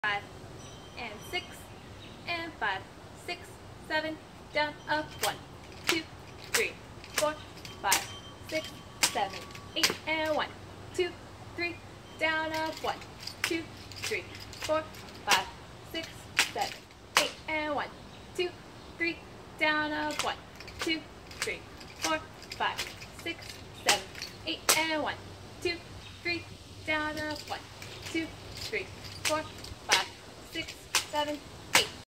5 and 6 and 5, 6, 7, down, up, 1, 2, 3, 4, 5, 6, 7, 8 and 1, 2, 3, down, up, 1, 2, 3, 4, 5, 6, 7, 8 and 1, 2, 3, down, up, 1, 2, 3, 4, 5, 6, 7, 8 and 1, 2, 3, down, up, 1, 2, 3, 4, 5, 6, 7, 8.